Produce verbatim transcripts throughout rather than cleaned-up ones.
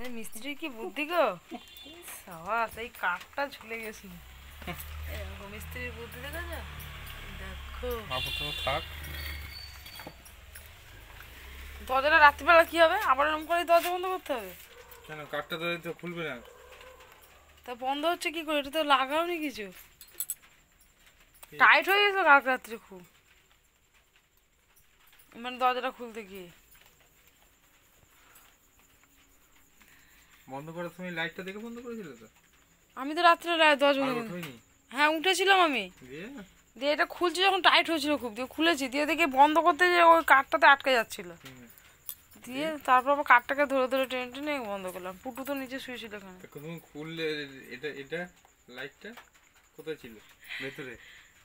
মিস্ত্রির কি বুদ্ধি গো, সাবাস, এই কাঠটা ঝুলে গেছিল। মিস্ত্রির বুদ্ধি দেখো, দেখো থাক। দরজাটা রাত্রিবেলা কি হবে, আবার এরকম করে দরজা বন্ধ করতে হবে কেন? কাঠটা তো খুলবে না। তা বন্ধ হচ্ছে কি করে? এটা তো লাগাওনি কিছু, টাইট হয়ে গেছিল কালকে রাত্রে খুব, মানে দরজাটা খুলতে গিয়ে। বন্ধ করার সময় লাইটটা দেখে বন্ধ করেছিল তো? আমি তো রাত্রে দরজা বন্ধ, হ্যাঁ উঠেছিলাম আমি, দিয়ে এটা খুলছি যখন টাইট হয়েছিল খুব, দিয়ে খুলেছি, দিয়ে দেখে বন্ধ করতে যে ওই কাঠটাতে আটকে যাচ্ছিল, দিয়ে তারপর আবার কাঠটাকে ধরে ধরে টেনে টেনে বন্ধ করলাম। পুটু তো নিচে শুয়েছিল এখানে। তুমি খুললে এটা, এটা লাইটটা কোথায় ছিল? ভেতরে?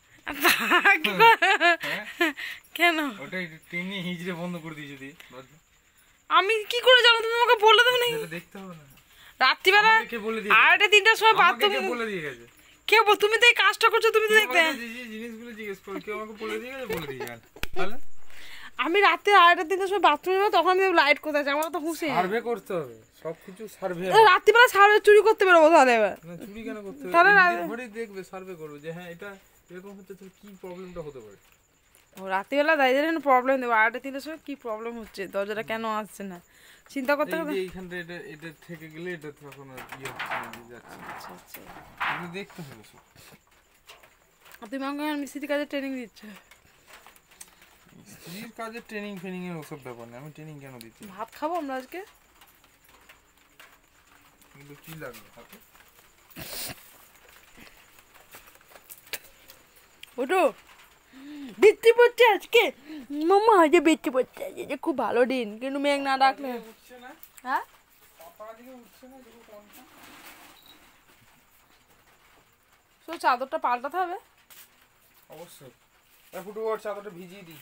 কেন ওটা টেনে হিজড়ে বন্ধ করে দিয়েছি দি। আমি কি করে জানো? তুমি আমাকে বলে দাও না, দেখতে হবে না। রাত্রিবেলা আড়াইটা তিনটার সময় বাথরুম বলে দিয়ে গেছে। কে বল? তুমি তো এই কাজটা করছো, তুমি তো দেখতে। জিনিসগুলো জিজ্ঞেস করো, কেউ আমাকে বলে দিয়ে গেছে, বলে দিয়ে গেল। তাহলে আমি রাতে আড়াইটা তিনটার সময় বাথরুমে যাবো, তখন আমি লাইট কোথায় আছে, আমার তো হুঁশে। সার্ভে করতে হবে, সবকিছু সার্ভে। রাত্রিবেলা সার্ভে চুরি করতে বেরোবো তাহলে? এবার না, চুরি কেন করতে হবে? তাহলে ঘরে দেখবে, সার্ভে করবে যে হ্যাঁ এটা এরকম হচ্ছে, তো কি প্রবলেমটা হতে পারে। ও রাত্রিবেলা দাঁড়িয়ে প্রবলেম দেবো, আড়াইটা তিনটার সময় কি প্রবলেম হচ্ছে, দরজাটা কেন আসছে না, চিন্তা করতে হবে। এইখানটা এটা এটা থেকে গেলে এটা তখন ইয়ে যাচ্ছে। আচ্ছা আচ্ছা, এগুলো দেখতে হবে সব। তুমি আমাকে মিস্ত্রি কাজে ট্রেনিং দিচ্ছ? মিস্ত্রির কাজে ট্রেনিং ফেনিং এর ওসব ব্যাপার না, আমি ট্রেনিং কেন দিচ্ছি? ভাত খাবো আমরা আজকে। কিন্তু কি লাগবে হাতে? ওটো বৃষ্টি পড়ছে আজকে, মামা আজকে বৃষ্টি পড়ছে, আজকে খুব ভালো দিন, কিন্তু মেঘ না ডাকলে। হ্যাঁ তো চাদরটা পাল্টাতে হবে অবশ্যই। ফুটু ওর চাদরটা ভিজিয়ে দিই।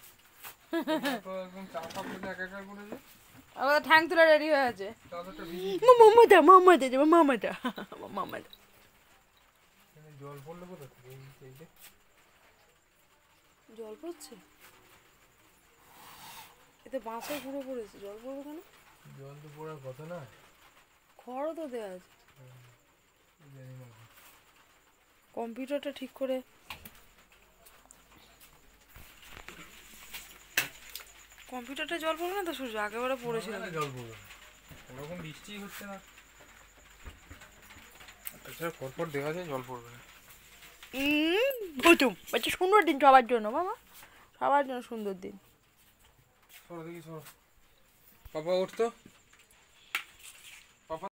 একদম চা কাপ করে একা একা করে দে। আমাদের ঠ্যাং তুলে রেডি হয়ে আছে। চাদরটা ভিজিয়ে মামা দা মামা দে মামা দা মামা দা। জল পড়লো কোথা থেকে? এই যে জল পড়ছে, এতে বাঁশের গুঁড়ো পড়েছে, জল পড়বে কেন? জল তো পড়ার কথা না, খড়ও তো দেওয়া আছে। কম্পিউটারটা ঠিক করে, কম্পিউটারটা জল পড়বে না তো সূর্য? আগেবারে পড়েছিল জল পড়বে, এরকম বৃষ্টি হচ্ছে না, এছাড়া পরপর দেখা যায় জল পড়বে না। আচ্ছা সুন্দর দিন সবার জন্য মামা, সবার জন্য সুন্দর দিন। সরো দেখি, সরো। পাপা উঠতো।